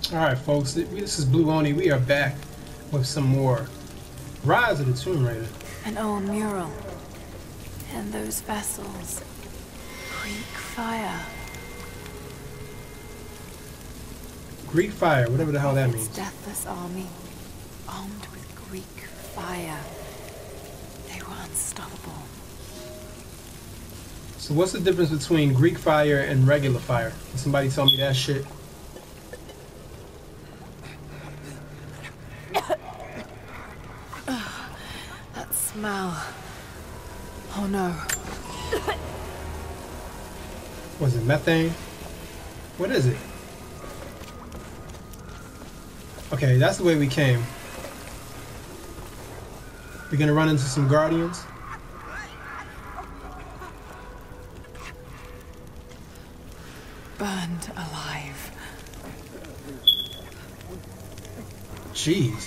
Alright, folks, this is Blue Oni. We are back with some more Rise of the Tomb Raider. An old mural. And those vessels. Greek fire. Greek fire, whatever the hell that Its means. deathless army, armed with Greek fire. They were unstoppable. So what's the difference between Greek fire and regular fire? Can somebody tell me that shit? That smell. Oh no. Was it methane? What is it? Okay, that's the way we came. We're gonna run into some guardians. Burned alive. Jeez.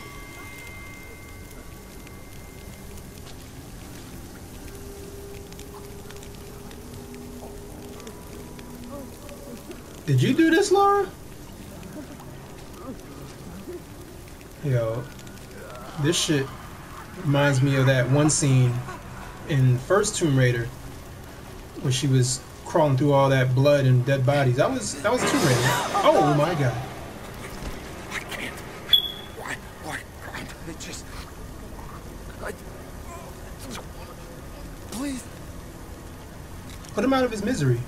Did you do this, Laura? Yo, this shit reminds me of that one scene in first Tomb Raider where she was crawling through all that blood and dead bodies. That was Tomb Raider. Oh my god. I can't. Why? It just... Please. Put him out of his misery.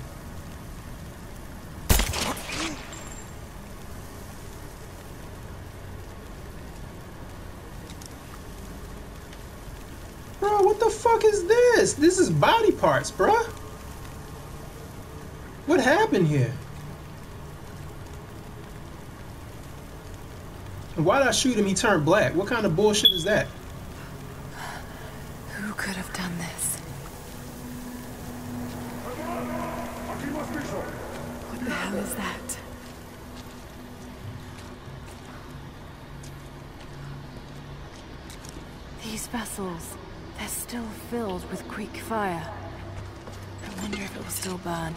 Bro, what the fuck is this? This is body parts, bruh. What happened here? And why'd I shoot him? He turned black. What kind of bullshit is that? Who could have done this? What the hell is that? These vessels, they're still filled with Greek fire. I wonder if it will still burn.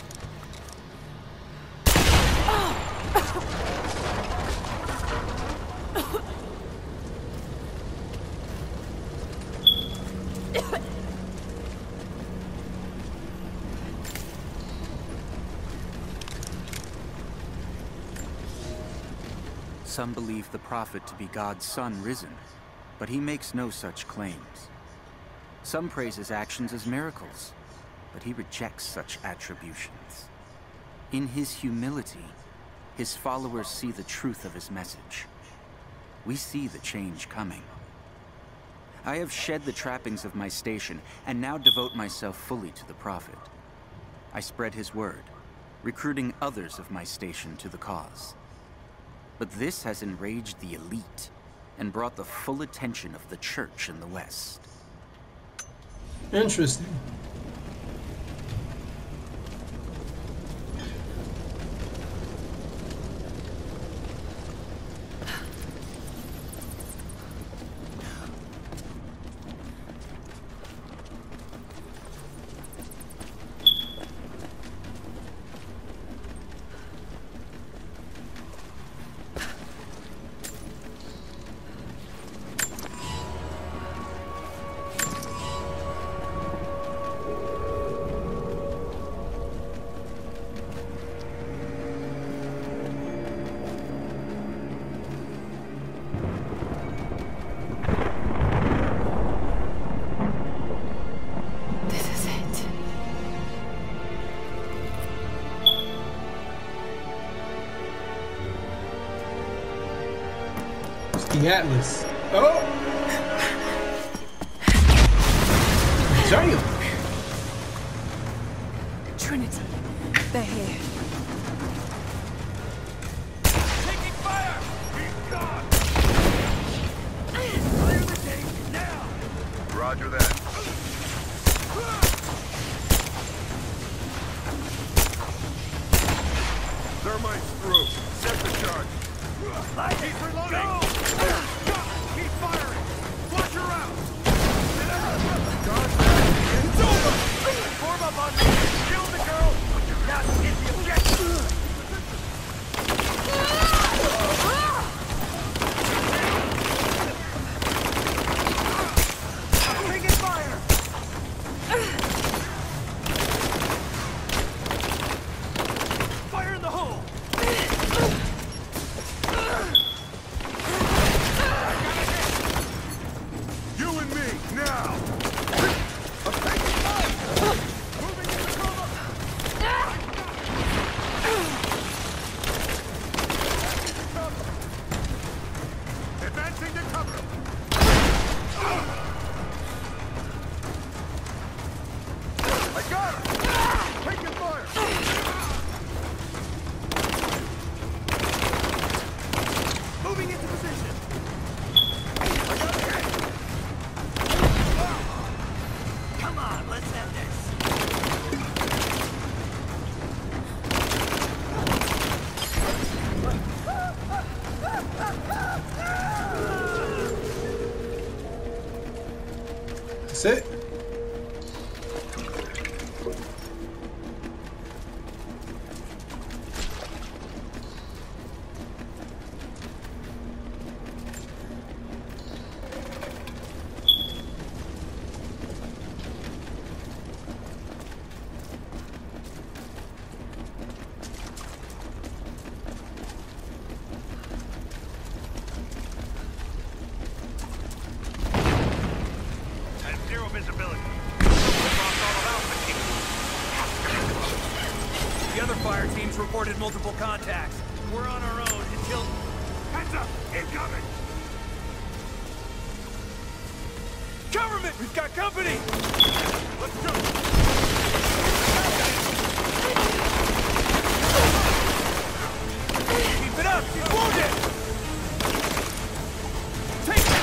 Some believe the prophet to be God's son risen, but he makes no such claims. Some praise his actions as miracles, but he rejects such attributions. In his humility, his followers see the truth of his message. We see the change coming. I have shed the trappings of my station and now devote myself fully to the prophet. I spread his word, recruiting others of my station to the cause. But this has enraged the elite and brought the full attention of the church in the West. Interesting. This is it. It's the Atlas. Oh! Damn! Trinity, they're here. Taking fire! Be gone! Clear the gate now! Roger that. Thermite through. Set the charge. Keep reloading! Keep firing! Watch her out! It's over! Form up on me! Kill the girl! But do not hit the objective! That's it. Visibility. Lost all about the other fire teams reported multiple contacts. We're on our own until... Heads up! Incoming! Government! We've got company! Let's go! Keep it up! He's wounded! Take it!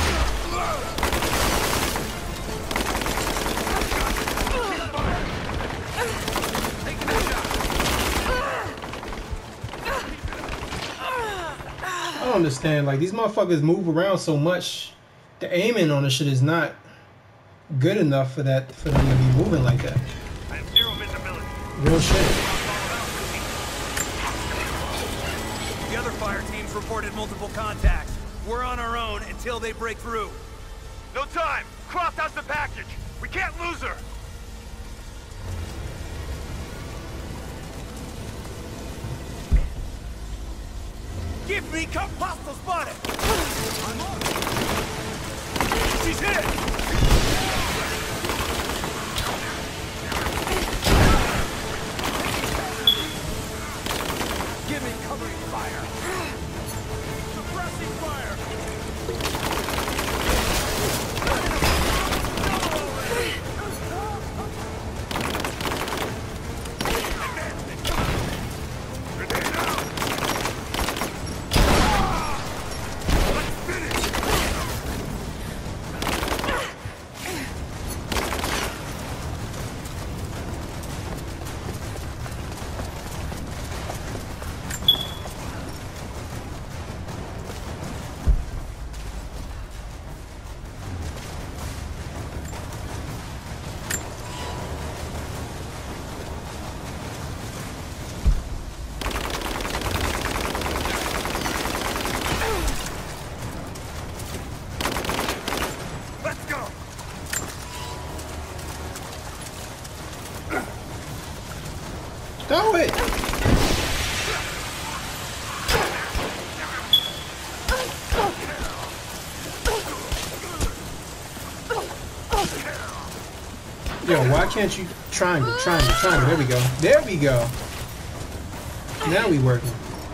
I don't understand. Like, these motherfuckers move around so much. The aiming on the shit is not good enough for them to be moving like that. I have zero visibility. Real shit. The other fire teams reported multiple contacts. We're on our own until they break through. No time! Croft has the package! We can't lose her! Give me cover! Hostile spotted! I'm on! She's hit! Give me covering fire! Suppressing fire! Throw it! Yo, why can't you triangle, triangle, triangle? There we go. There we go. Now we working.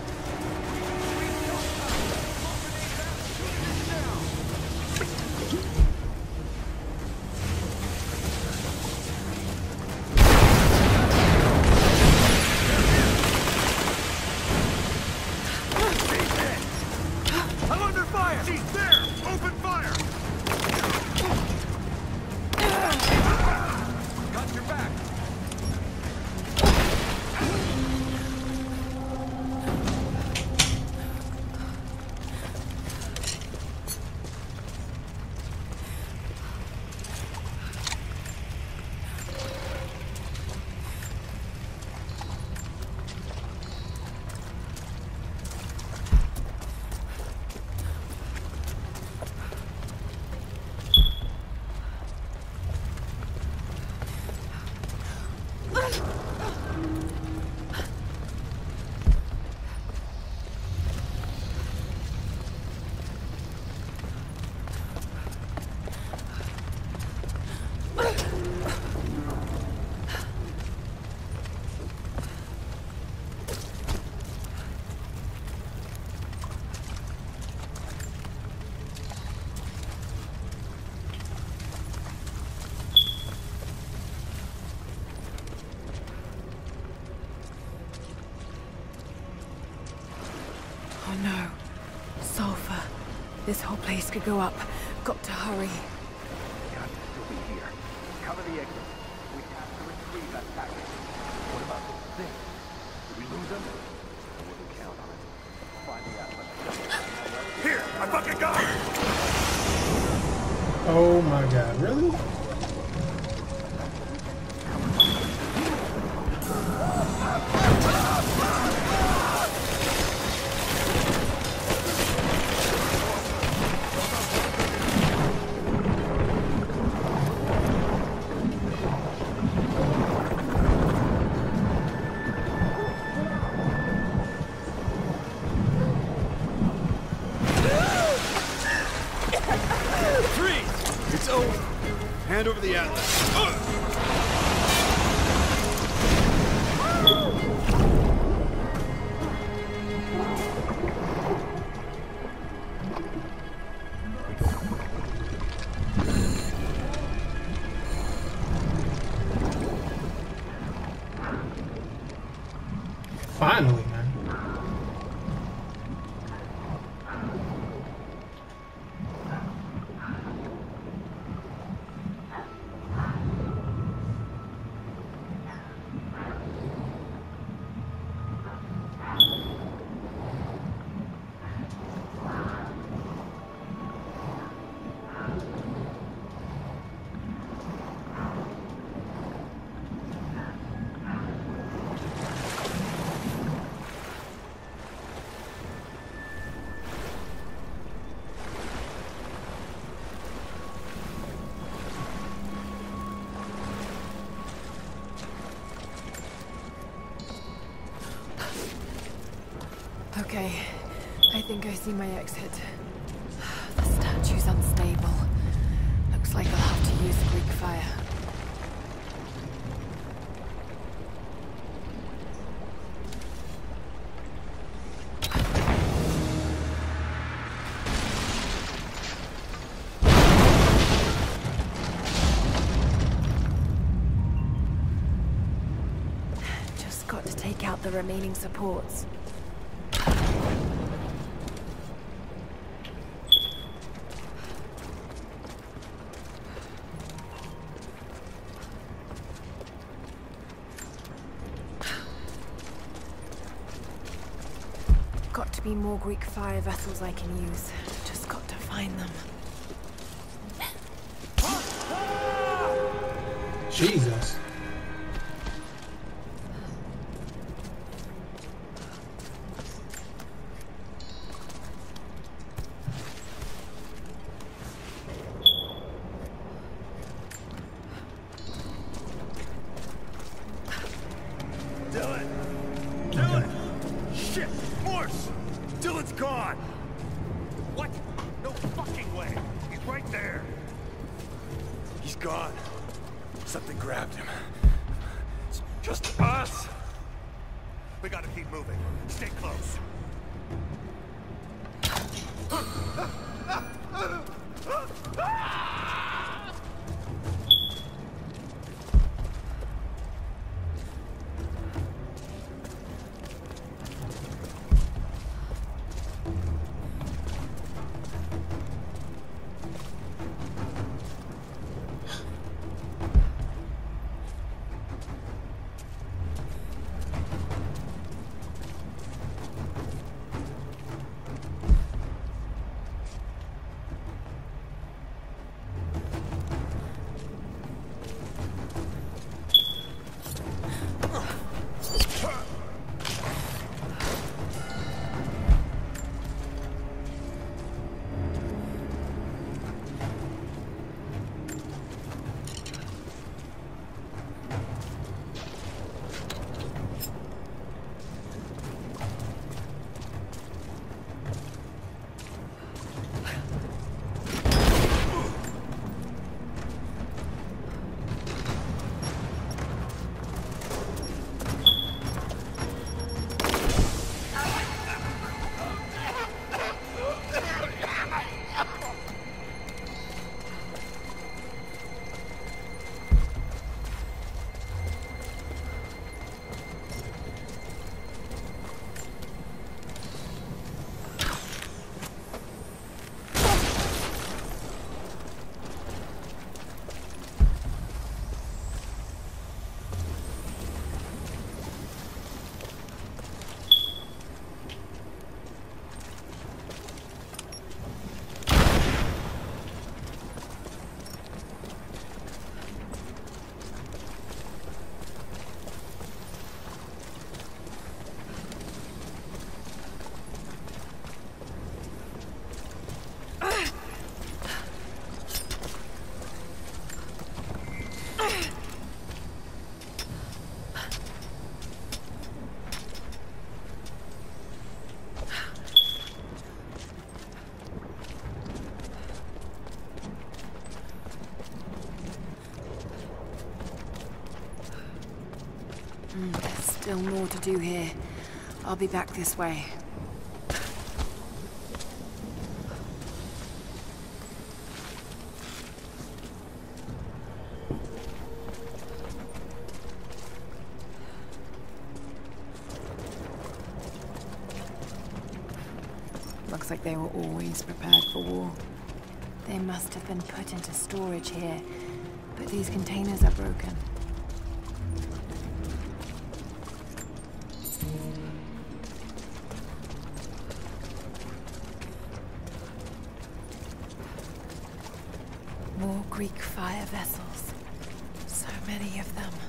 I'm under fire! She's there! Open fire! Got your back! Oh no. Sulfur. This whole place could go up. Got to hurry. Got to still be here. Cover the exit. We have to retrieve that package. What about those things? Did we lose them? I wouldn't count on it. Find the Atlas. Here! I fucking got it! Oh my god, really? So, hand over the atlas. Finally, man. Okay, I think I see my exit. The statue's unstable. Looks like I'll have to use Greek fire. Just got to take out the remaining supports. Got to be more Greek fire vessels I can use. Just got to find them. Jesus. Dylan! Dylan! Shit! Morse! Dylan's gone! What? No fucking way! He's right there! He's gone. Something grabbed him. It's just us! We gotta keep moving. Stay close. still more to do here. I'll be back this way. Looks like they were always prepared for war. They must have been put into storage here, but these containers are broken. More Greek fire vessels. So many of them.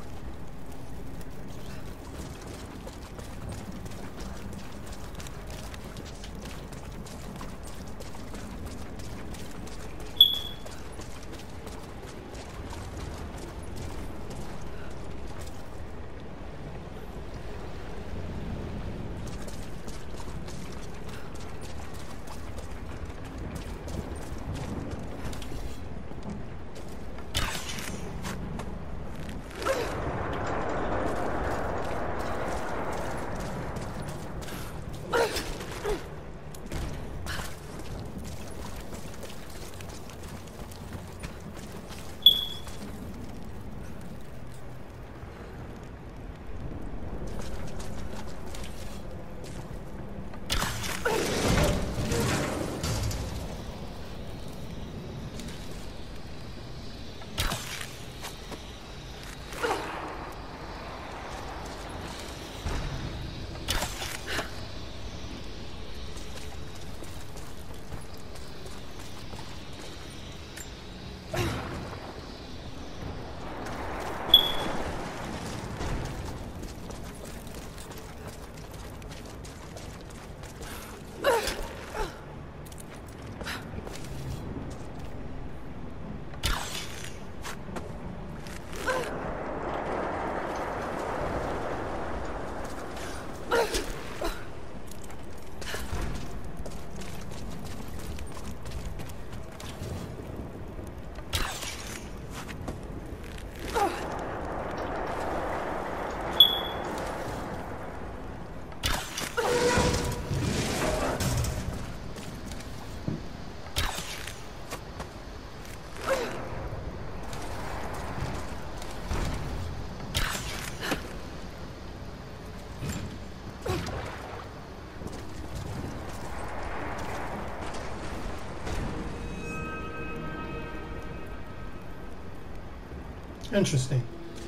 Interesting.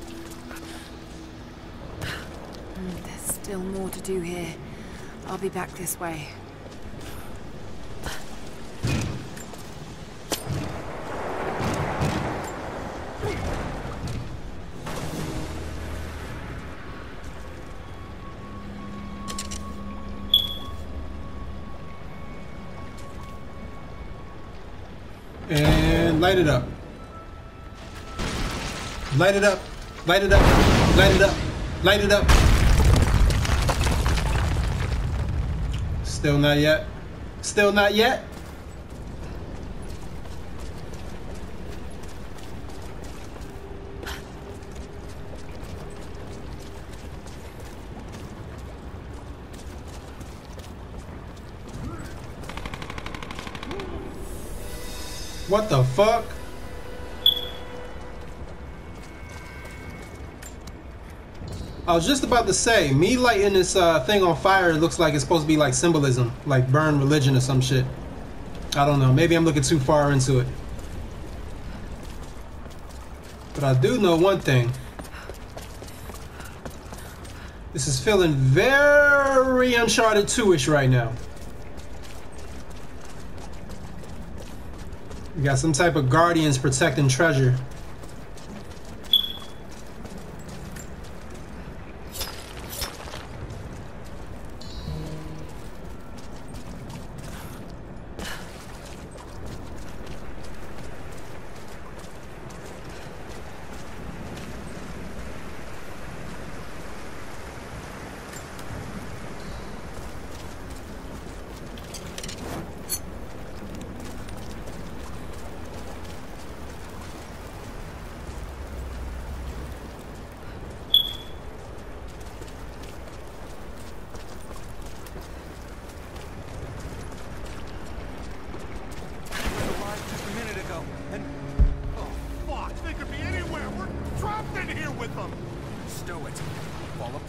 There's still more to do here. I'll be back this way. And light it up. Light it up. Light it up. Light it up. Light it up. Still not yet. Still not yet. What the fuck? I was just about to say, me lighting this thing on fire, it looks like it's supposed to be like symbolism, like burn religion or some shit. I don't know, maybe I'm looking too far into it. But I do know one thing. This is feeling very Uncharted 2-ish right now. We got some type of guardians protecting treasure.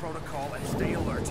protocol and stay alert.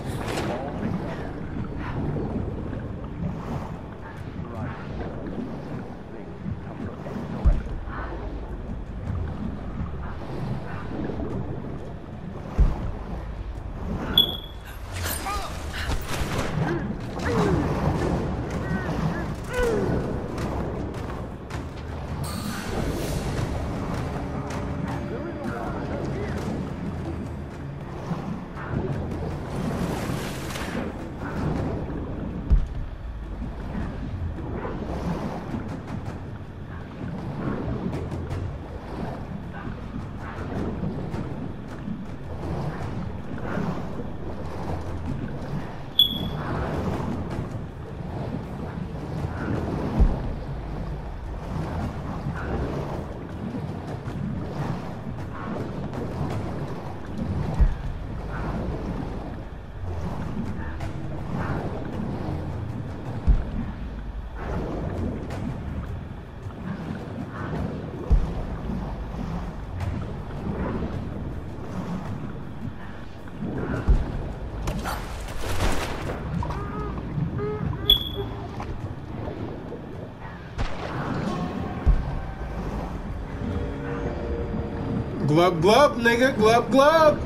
Glub glub, nigga, glub glub.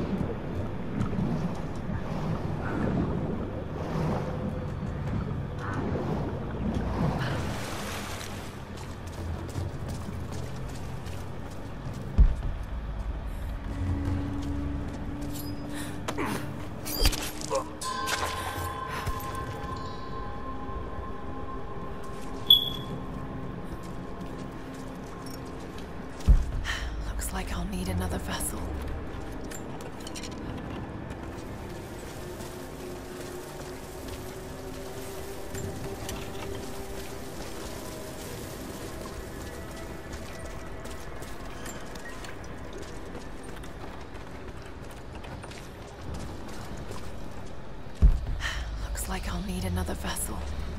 Like I'll need another vessel. Looks like I'll need another vessel.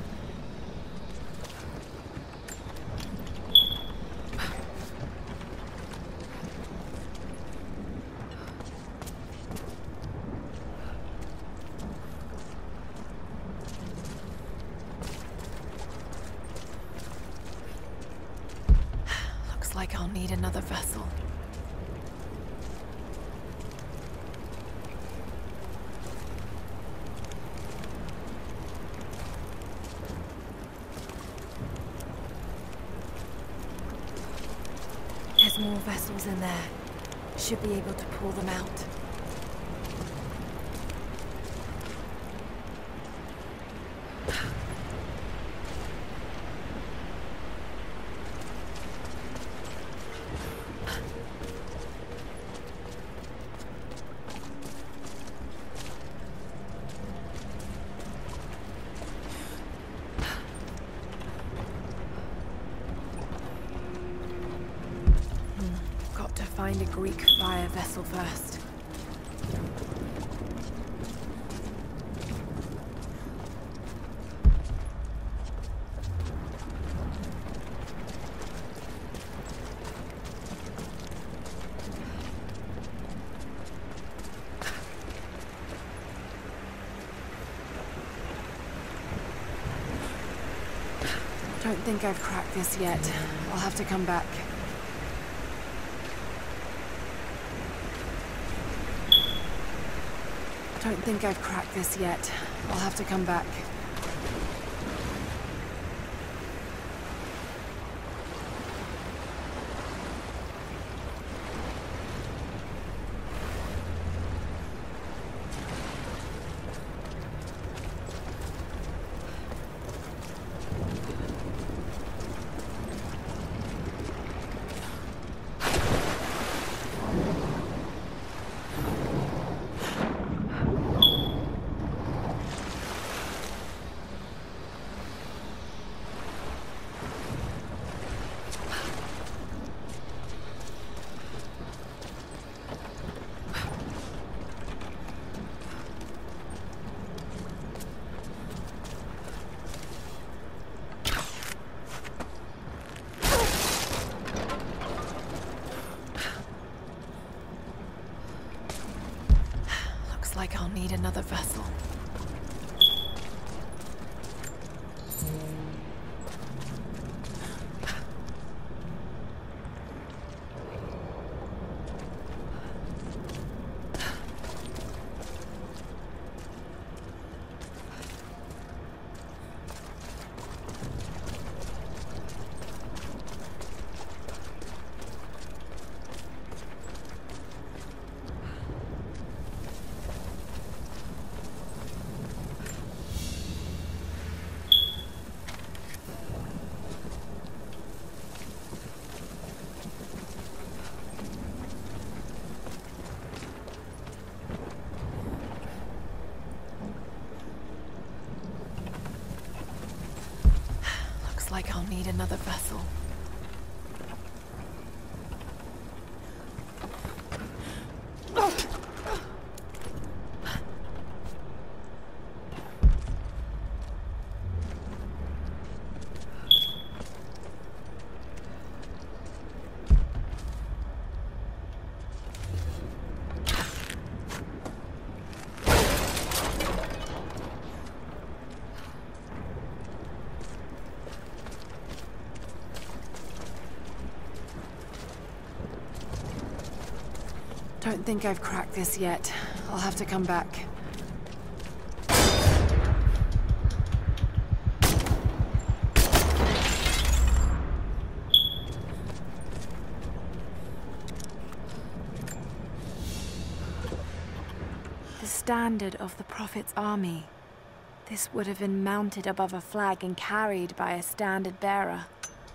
Like I'll need another vessel. There's more vessels in there. Should be able to pull them out. Find a Greek fire vessel first. Don't think I've cracked this yet. I'll have to come back. Don't think I've cracked this yet. I'll have to come back. need another vessel. Like I'll need another vessel. Don't think I've cracked this yet. I'll have to come back. The standard of the Prophet's army. This would have been mounted above a flag and carried by a standard bearer.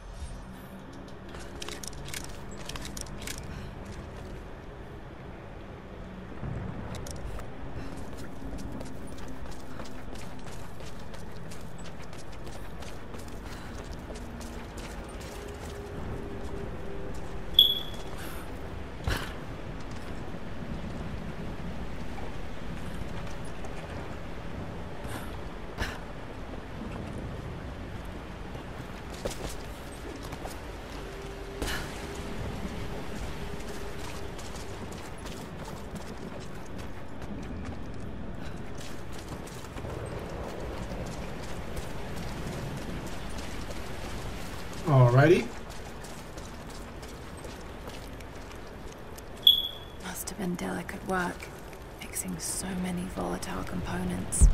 Alrighty. Must have been delicate work, mixing so many volatile components.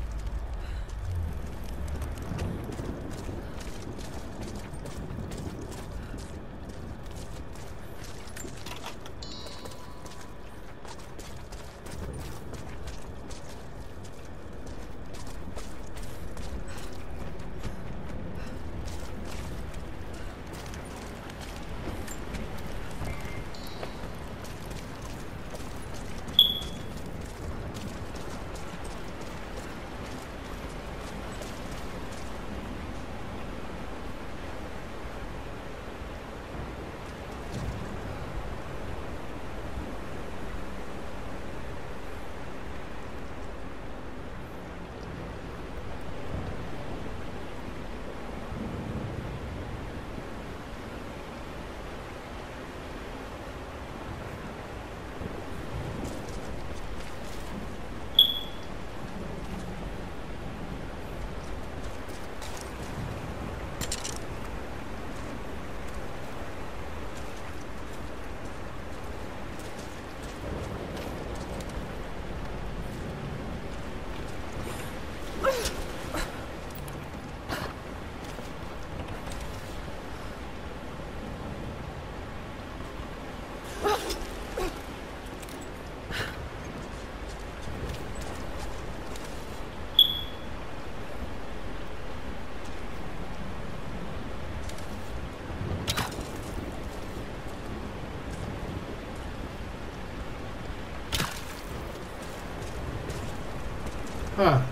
Huh.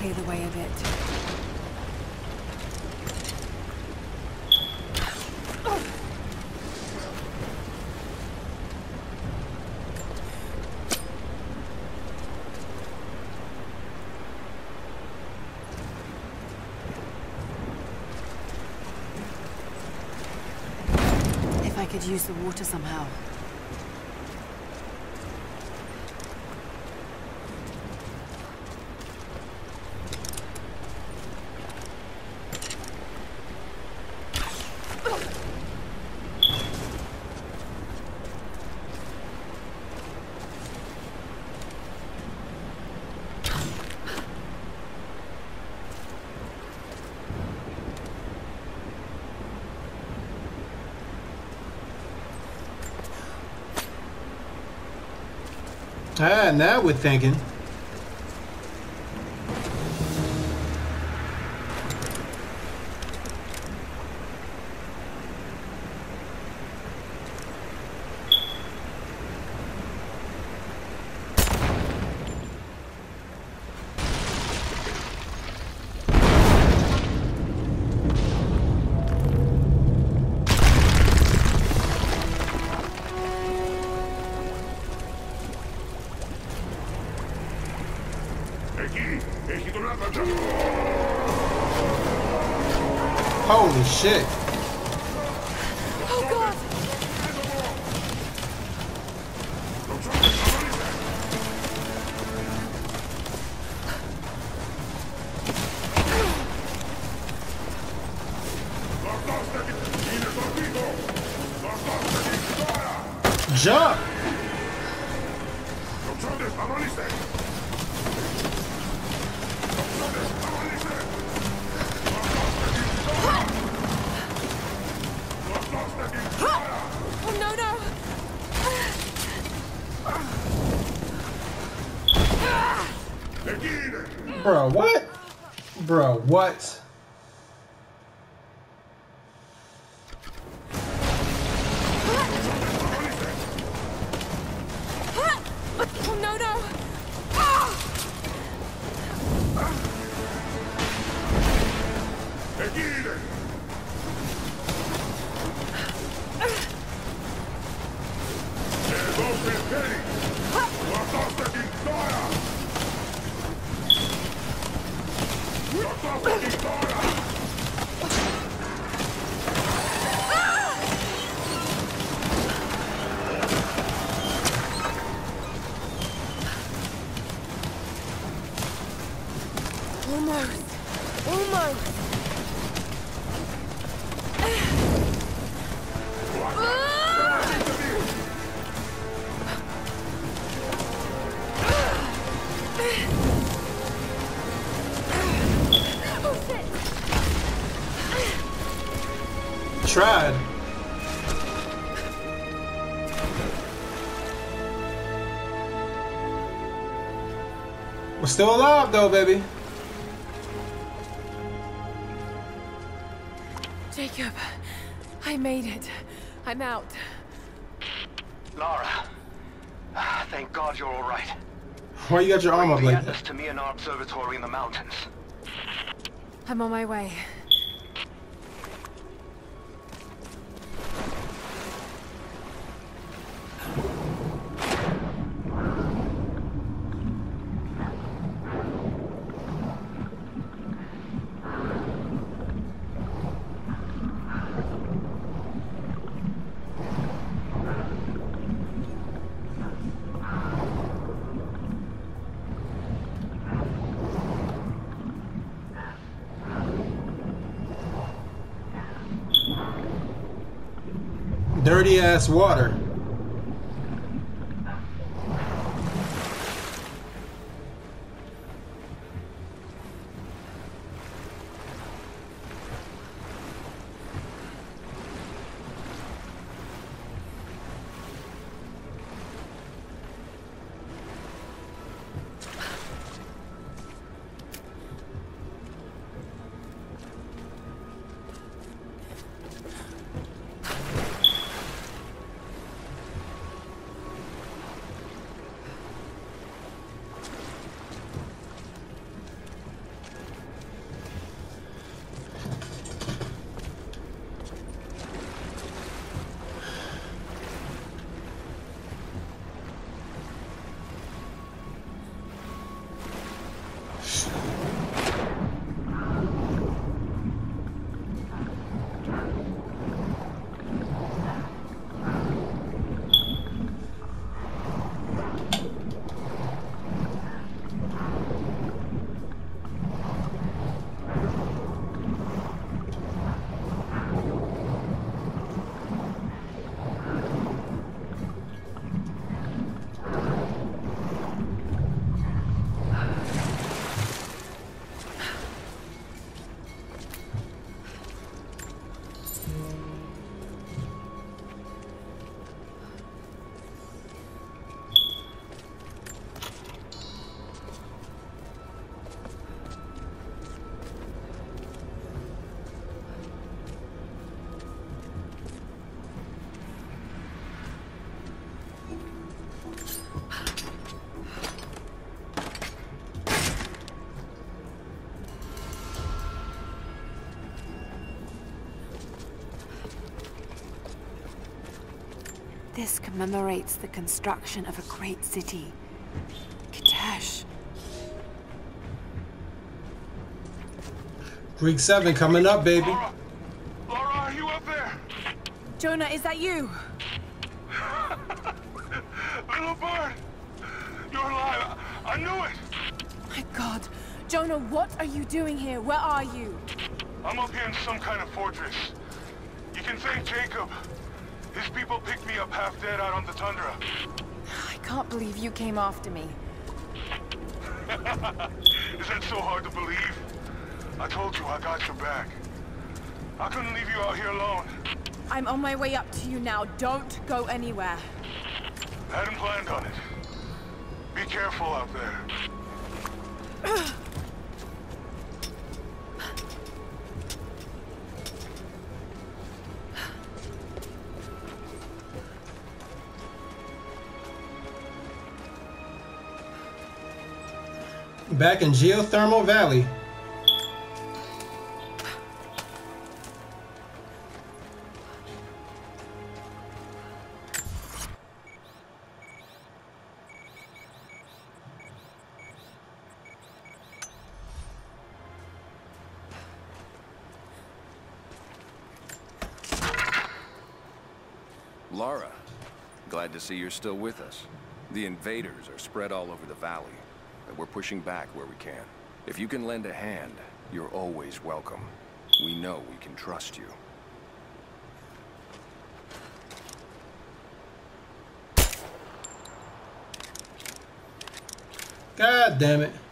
clear the way a bit. If I could use the water somehow. Ah, now we're thinking. Holy shit. Oh god! Jump! Oh no no! Bro, what? Bro, what? Oh no no! Almost. Almost. Oh shit. Tried. We're still alive though, baby. Jacob, I made it. I'm out. Lara. Thank God you're all right. Why you got your arm up Bring like the that? Atlas to me in our observatory in the mountains. I'm on my way. Dirty ass water. This commemorates the construction of a great city. Kitezh. Greek 7 coming up, baby. Lara! Lara, are you up there? Jonah, is that you? Little bird! You're alive! I knew it! My God. Jonah, what are you doing here? Where are you? I'm up here in some kind of fortress. You can thank Jacob. His people picked me up half dead out on the tundra. I can't believe you came after me. Is that so hard to believe? I told you I got your back. I couldn't leave you out here alone. I'm on my way up to you now. Don't go anywhere. Hadn't planned on it. Be careful out there. Back in Geothermal Valley. Lara, glad to see you're still with us. The invaders are spread all over the valley, and we're pushing back where we can. If you can lend a hand, you're always welcome. We know we can trust you. God damn it.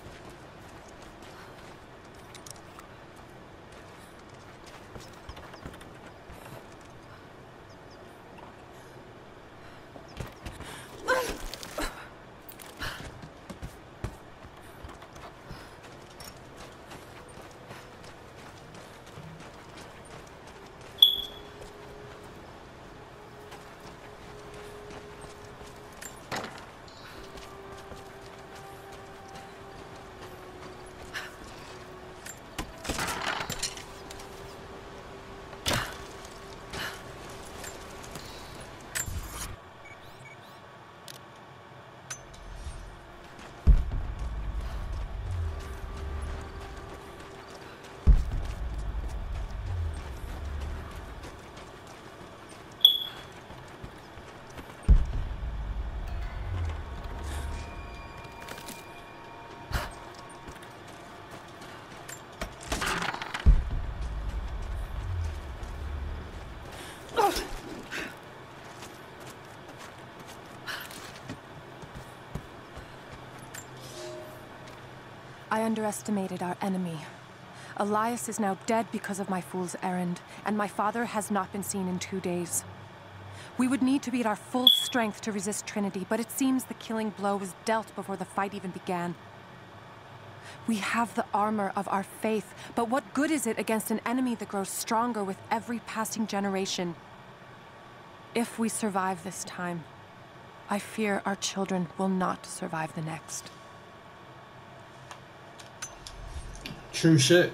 I underestimated our enemy. Elias is now dead because of my fool's errand, and my father has not been seen in 2 days. We would need to be at our full strength to resist Trinity, but it seems the killing blow was dealt before the fight even began. We have the armor of our faith, but what good is it against an enemy that grows stronger with every passing generation? If we survive this time, I fear our children will not survive the next. True shit.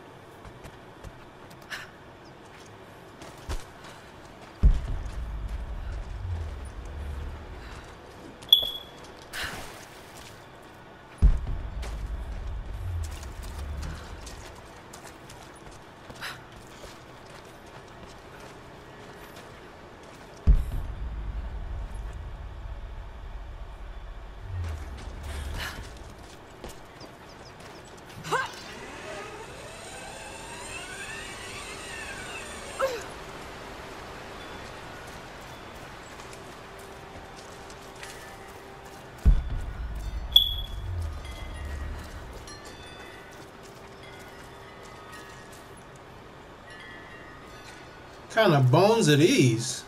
What kind of bones are these?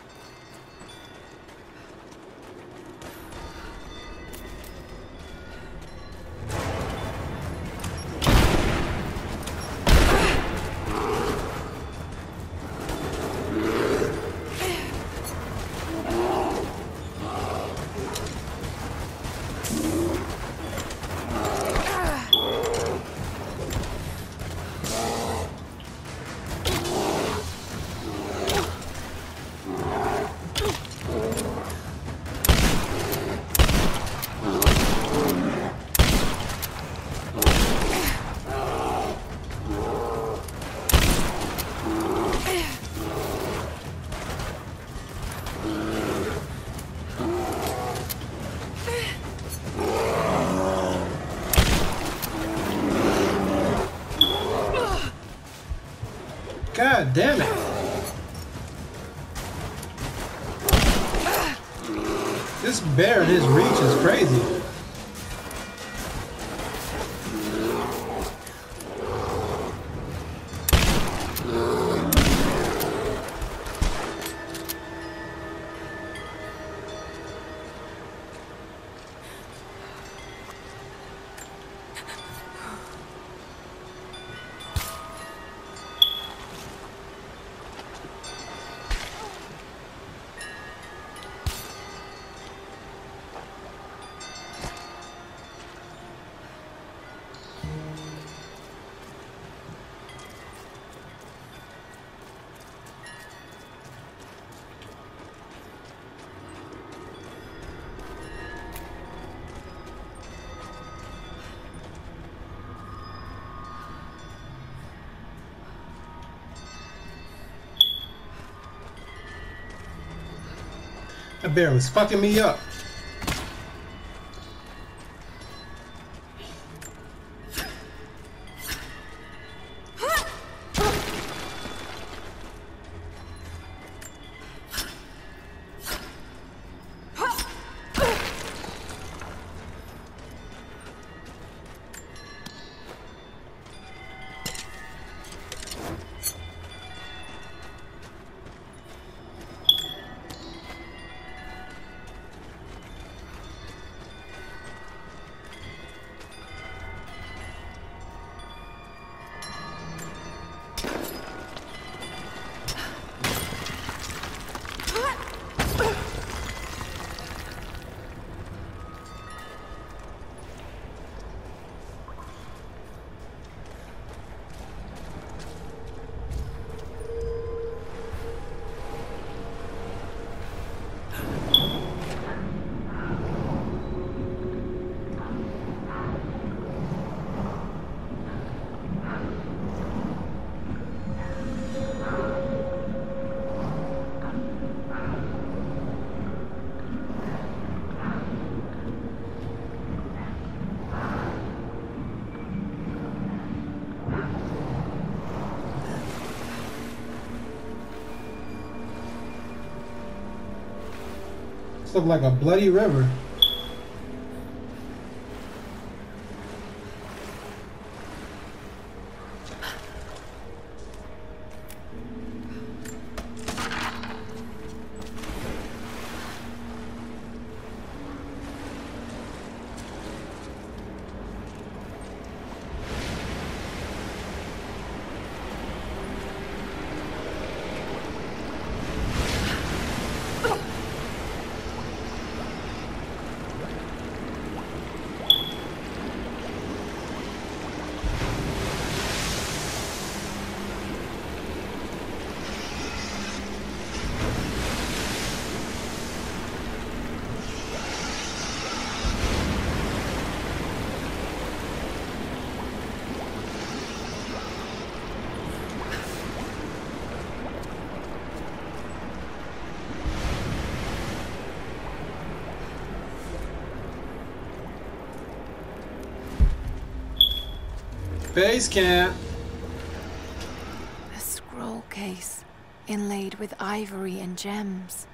God damn it. This bear and his reach is crazy. That bear was fucking me up. This looks like a bloody river. Base camp. A scroll case inlaid with ivory and gems.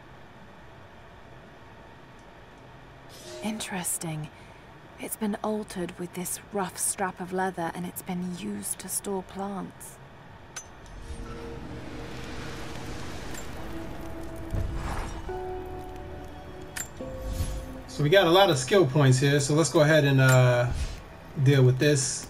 Interesting. It's been altered with this rough strap of leather and it's been used to store plants. So we got a lot of skill points here, so let's go ahead and deal with this.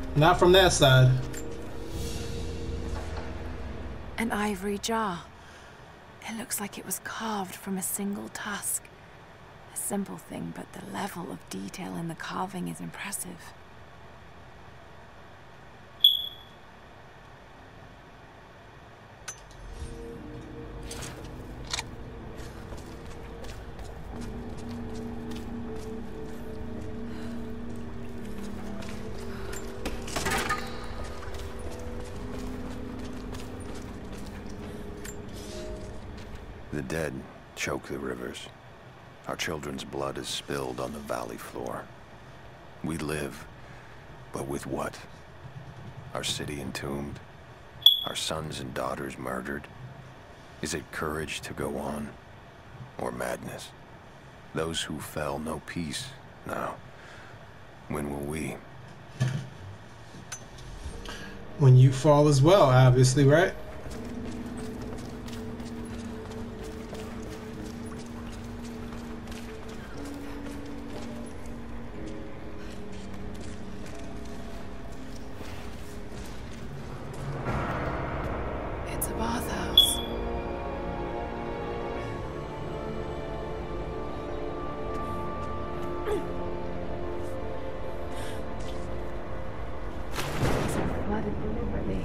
Not from that side. An ivory jar. It looks like it was carved from a single tusk. A simple thing, but the level of detail in the carving is impressive. The dead choke the rivers. Our children's blood is spilled on the valley floor. We live, but with what? Our city entombed? Our sons and daughters murdered? Is it courage to go on? Or madness? Those who fell know peace now. When will we? When you fall as well, obviously, right? It's a bathhouse. It's flooded deliberately.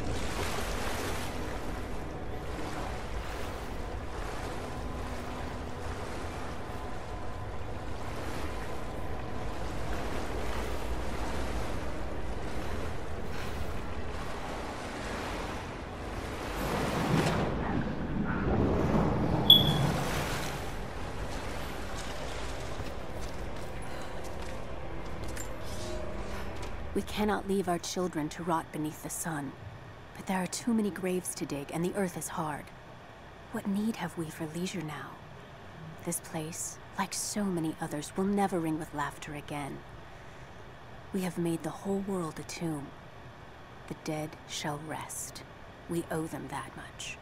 We cannot leave our children to rot beneath the sun. But there are too many graves to dig, and the earth is hard. What need have we for leisure now? This place, like so many others, will never ring with laughter again. We have made the whole world a tomb. The dead shall rest. We owe them that much.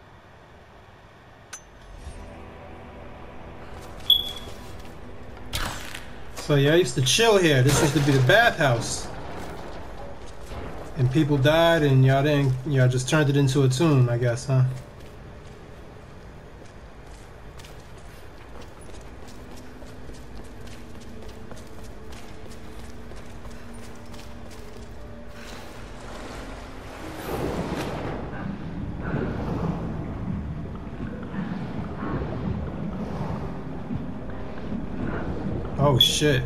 So yeah, I used to chill here. This used to be the bathhouse. And people died, and y'all just turned it into a tomb, I guess, huh? Oh shit.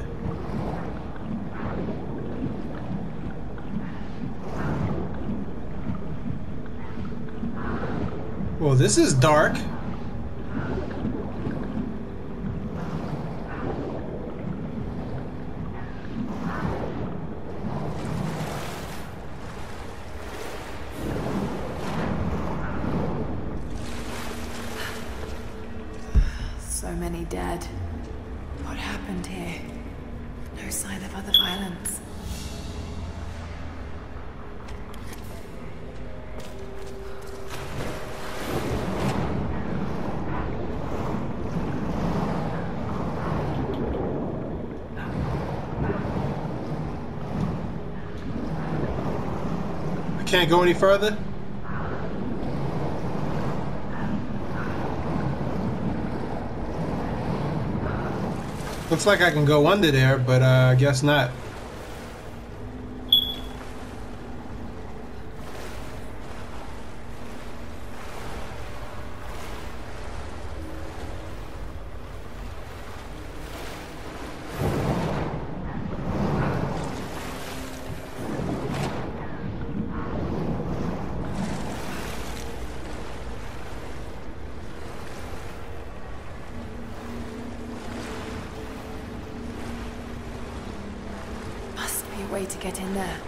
Well, this is dark. So many dead. What happened here? No sign of other violence. Can't go any further? Looks like I can go under there, but I guess not. Way to get in there.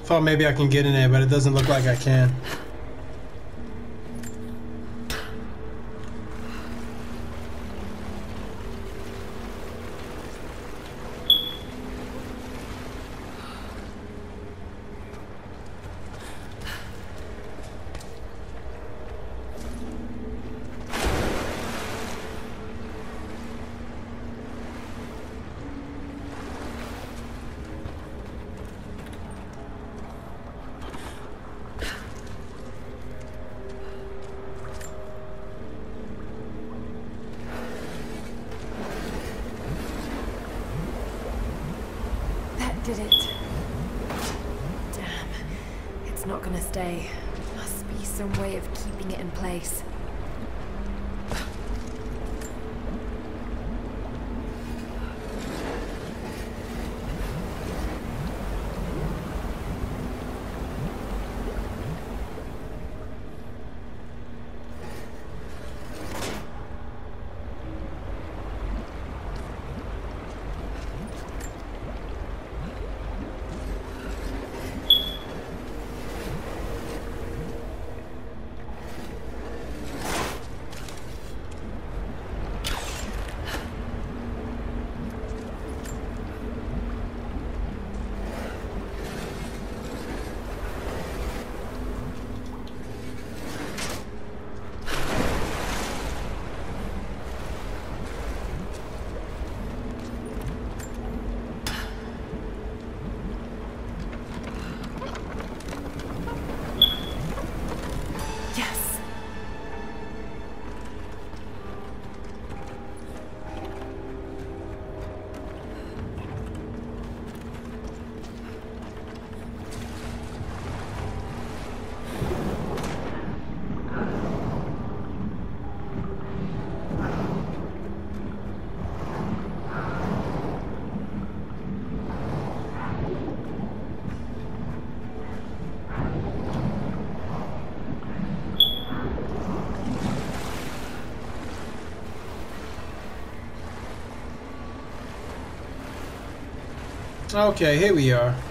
Thought maybe I can get in there, but it doesn't look like I can. Did it. Damn. It's not gonna stay. Must be some way of keeping it in place. Okay, here we are.